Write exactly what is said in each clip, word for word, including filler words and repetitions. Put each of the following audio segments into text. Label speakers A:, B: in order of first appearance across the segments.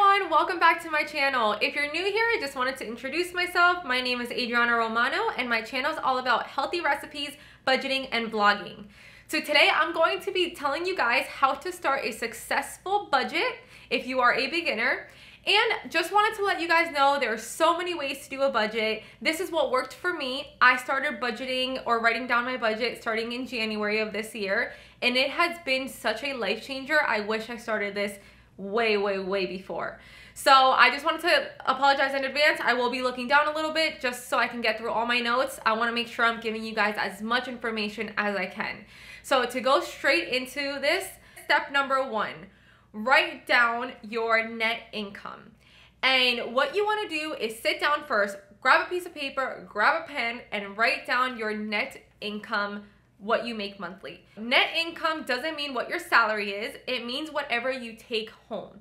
A: everyone, welcome back to my channel. If you're new here, I just wanted to introduce myself. My name is Adriana Romano and my channel is all about healthy recipes, budgeting, and vlogging. So today I'm going to be telling you guys how to start a successful budget if you are a beginner. And just wanted to let you guys know there are so many ways to do a budget. This is what worked for me. I started budgeting or writing down my budget starting in January of this year, and it has been such a life changer. I wish I started this way, way, way before. So I just wanted to apologize in advance. I will be looking down a little bit just so I can get through all my notes. I want to make sure I'm giving you guys as much information as I can. So to go straight into this, step number one, write down your net income. And what you want to do is sit down first, grab a piece of paper, grab a pen, and write down your net income, what you make monthly. Net income doesn't mean what your salary is, it means whatever you take home.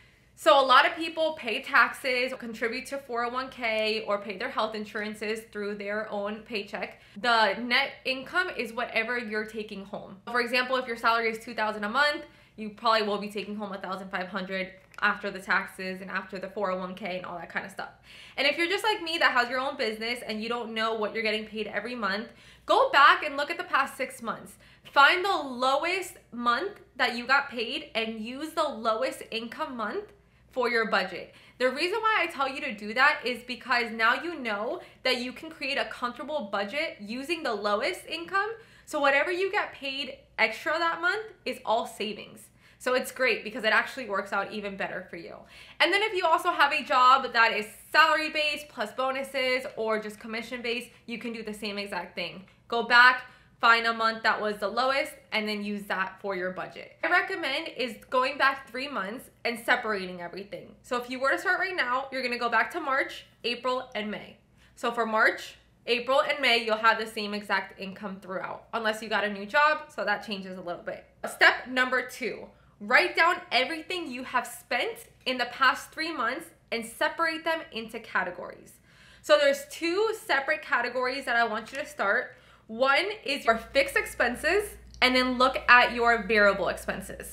A: So a lot of people pay taxes, contribute to four oh one K, or pay their health insurances through their own paycheck. The net income is whatever you're taking home. For example, if your salary is two thousand dollars a month, you probably will be taking home one thousand five hundred dollars after the taxes and after the four oh one K and all that kind of stuff. And if you're just like me that has your own business and you don't know what you're getting paid every month, go back and look at the past six months. Find the lowest month that you got paid and use the lowest income month for your budget. The reason why I tell you to do that is because now you know that you can create a comfortable budget using the lowest income. So whatever you get paid extra that month is all savings. So it's great because it actually works out even better for you. And then if you also have a job that is salary based plus bonuses or just commission based, you can do the same exact thing. Go back, find a month that was the lowest, and then use that for your budget. I recommend is going back three months and separating everything. So if you were to start right now, you're gonna go back to March, April, and May. So for March, April, and May, you'll have the same exact income throughout, unless you got a new job, so that changes a little bit. Step number two, write down everything you have spent in the past three months and separate them into categories. So there's two separate categories that I want you to start. One is your fixed expenses, and then look at your variable expenses.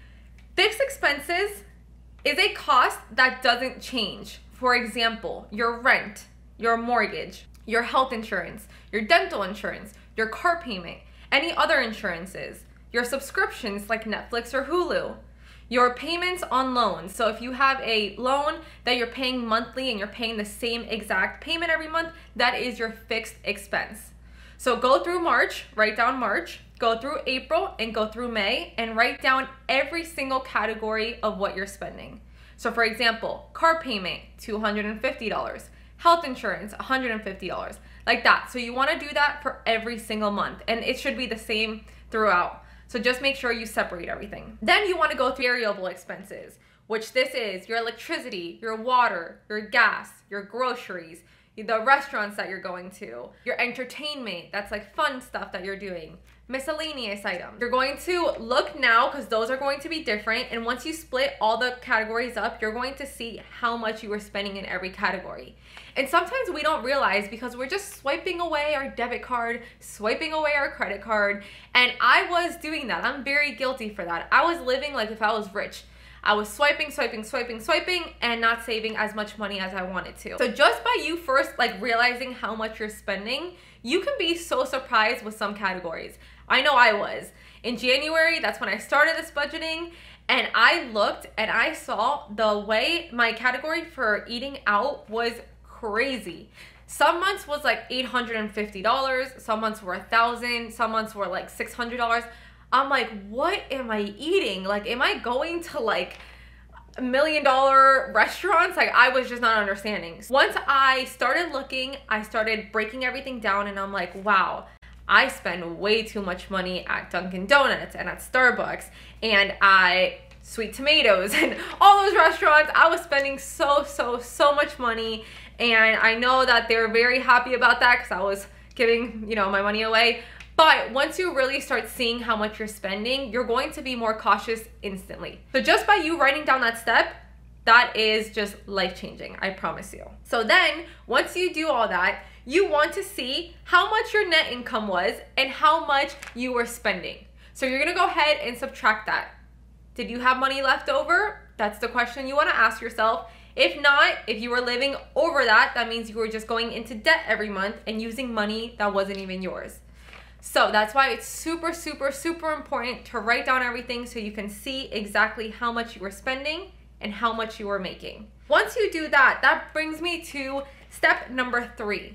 A: Fixed expenses is a cost that doesn't change. For example, your rent, your mortgage, your health insurance, your dental insurance, your car payment, any other insurances, your subscriptions like Netflix or Hulu, your payments on loans. So if you have a loan that you're paying monthly and you're paying the same exact payment every month, that is your fixed expense. So go through March, write down March, go through April, and go through May, and write down every single category of what you're spending. So for example, car payment, two hundred fifty dollars, health insurance, one hundred fifty dollars, like that. So you wanna do that for every single month, and it should be the same throughout. So just make sure you separate everything. Then you wanna go through variable expenses, which this is your electricity, your water, your gas, your groceries, the restaurants that you're going to, your entertainment, that's like fun stuff that you're doing, miscellaneous items. You're going to look now because those are going to be different, and once you split all the categories up, you're going to see how much you are spending in every category. And sometimes we don't realize because we're just swiping away our debit card, swiping away our credit card, and I was doing that. I'm very guilty for that. I was living like if I was rich. I was swiping, swiping, swiping, swiping, and not saving as much money as I wanted to. So just by you first like realizing how much you're spending, you can be so surprised with some categories. I know I was. In January, that's when I started this budgeting, and I looked and I saw the way my category for eating out was crazy. Some months was like eight hundred fifty dollars, some months were a thousand, some months were like six hundred dollars. I'm like, what am I eating? Like, am I going to like a million dollar restaurants? Like, I was just not understanding. Once I started looking, I started breaking everything down, and I'm like, wow, I spend way too much money at Dunkin' Donuts and at Starbucks, and I Sweet Tomatoes and all those restaurants. I was spending so, so, so much money, and I know that they were very happy about that because I was giving, you know, my money away. But once you really start seeing how much you're spending, you're going to be more cautious instantly. So just by you writing down that step, that is just life-changing, I promise you. So then, once you do all that, you want to see how much your net income was and how much you were spending. So you're gonna go ahead and subtract that. Did you have money left over? That's the question you want to ask yourself. If not, if you were living over that, that means you were just going into debt every month and using money that wasn't even yours. So that's why it's super, super, super important to write down everything so you can see exactly how much you were spending and how much you were making. Once you do that, that brings me to step number three.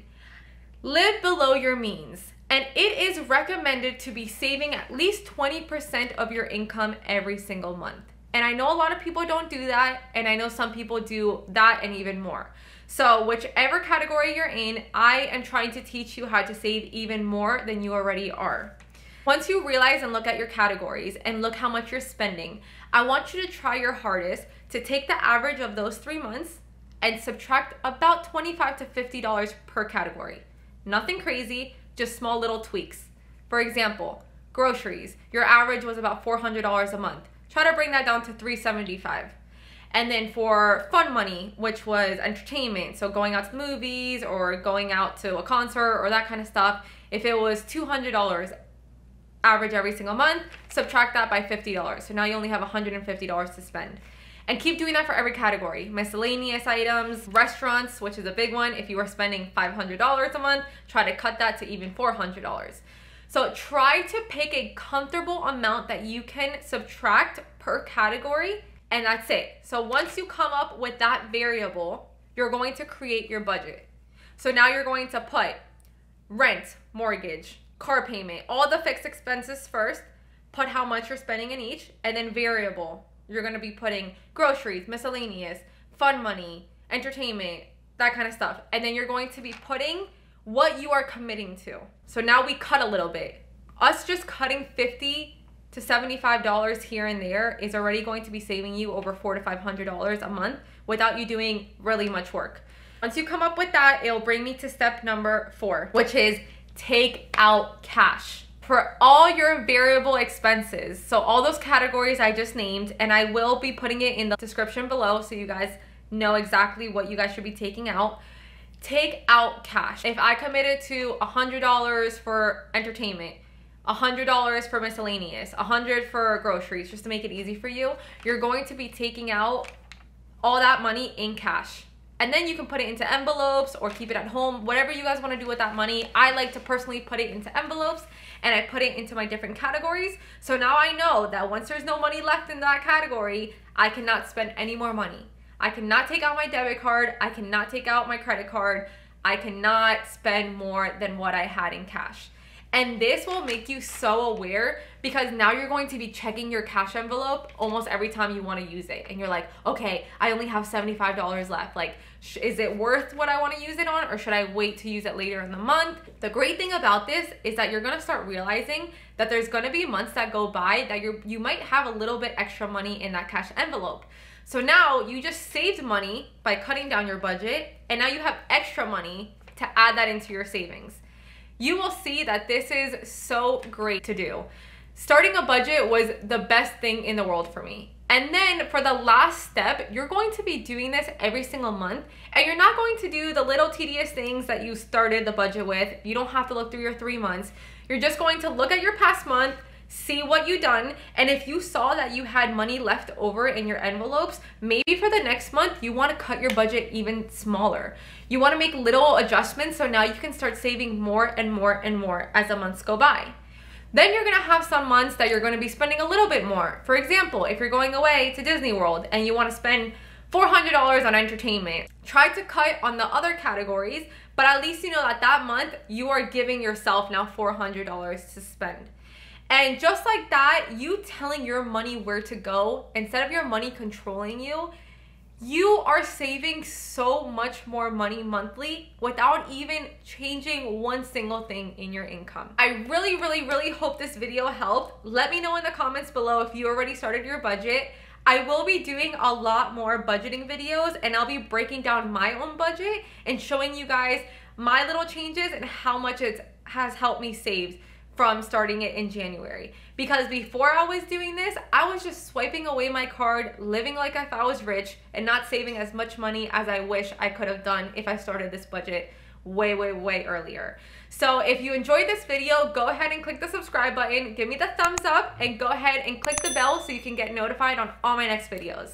A: Live below your means. And it is recommended to be saving at least twenty percent of your income every single month. And I know a lot of people don't do that, and I know some people do that and even more. So whichever category you're in, I am trying to teach you how to save even more than you already are. Once you realize and look at your categories and look how much you're spending, I want you to try your hardest to take the average of those three months and subtract about twenty-five to fifty dollars per category. Nothing crazy, just small little tweaks. For example, groceries. Your average was about four hundred dollars a month. Try to bring that down to three seventy-five. And then for fun money, which was entertainment, so going out to movies or going out to a concert or that kind of stuff, if it was two hundred dollars average every single month, subtract that by fifty dollars. So now you only have one hundred fifty dollars to spend. And keep doing that for every category. Miscellaneous items, restaurants, which is a big one. If you were spending five hundred dollars a month, try to cut that to even four hundred dollars. So try to pick a comfortable amount that you can subtract per category, and that's it. So once you come up with that variable, you're going to create your budget. So now you're going to put rent, mortgage, car payment, all the fixed expenses first, put how much you're spending in each, and then variable. You're going to be putting groceries, miscellaneous, fun money, entertainment, that kind of stuff. And then you're going to be putting what you are committing to. So now we cut a little bit. Us just cutting fifty to seventy-five dollars here and there is already going to be saving you over four to five hundred dollars a month without you doing really much work. Once you come up with that, it'll bring me to step number four, which is take out cash for all your variable expenses. So all those categories I just named, and I will be putting it in the description below so you guys know exactly what you guys should be taking out. Take out cash. If I committed to one hundred dollars for entertainment, one hundred dollars for miscellaneous, one hundred dollars for groceries, just to make it easy for you, you're going to be taking out all that money in cash. And then you can put it into envelopes or keep it at home, whatever you guys want to do with that money. I like to personally put it into envelopes, and I put it into my different categories. So now I know that once there's no money left in that category, I cannot spend any more money. I cannot take out my debit card. I cannot take out my credit card. I cannot spend more than what I had in cash. And this will make you so aware, because now you're going to be checking your cash envelope almost every time you want to use it. And you're like, okay, I only have seventy-five dollars left. Like, is it worth what I want to use it on, or should I wait to use it later in the month? The great thing about this is that you're going to start realizing that there's going to be months that go by that you you might have a little bit extra money in that cash envelope. So now you just saved money by cutting down your budget, and now you have extra money to add that into your savings. You will see that this is so great to do. Starting a budget was the best thing in the world for me. And then for the last step, you're going to be doing this every single month, and you're not going to do the little tedious things that you started the budget with. You don't have to look through your three months. You're just going to look at your past month, see what you've done, and if you saw that you had money left over in your envelopes, maybe for the next month you want to cut your budget even smaller. You want to make little adjustments so now you can start saving more and more and more as the months go by. Then you're going to have some months that you're going to be spending a little bit more. For example, if you're going away to Disney World and you want to spend four hundred dollars on entertainment, try to cut on the other categories, but at least you know that that month you are giving yourself now four hundred dollars to spend. And just like that, you telling your money where to go instead of your money controlling you, you are saving so much more money monthly without even changing one single thing in your income. I really, really, really hope this video helped. Let me know in the comments below if you already started your budget. I will be doing a lot more budgeting videos, and I'll be breaking down my own budget and showing you guys my little changes and how much it has helped me save from starting it in January. Because before I was doing this, I was just swiping away my card, living like if I was rich, and not saving as much money as I wish I could have done if I started this budget way, way, way earlier. So if you enjoyed this video, go ahead and click the subscribe button, give me the thumbs up, and go ahead and click the bell so you can get notified on all my next videos.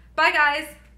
A: Bye, guys.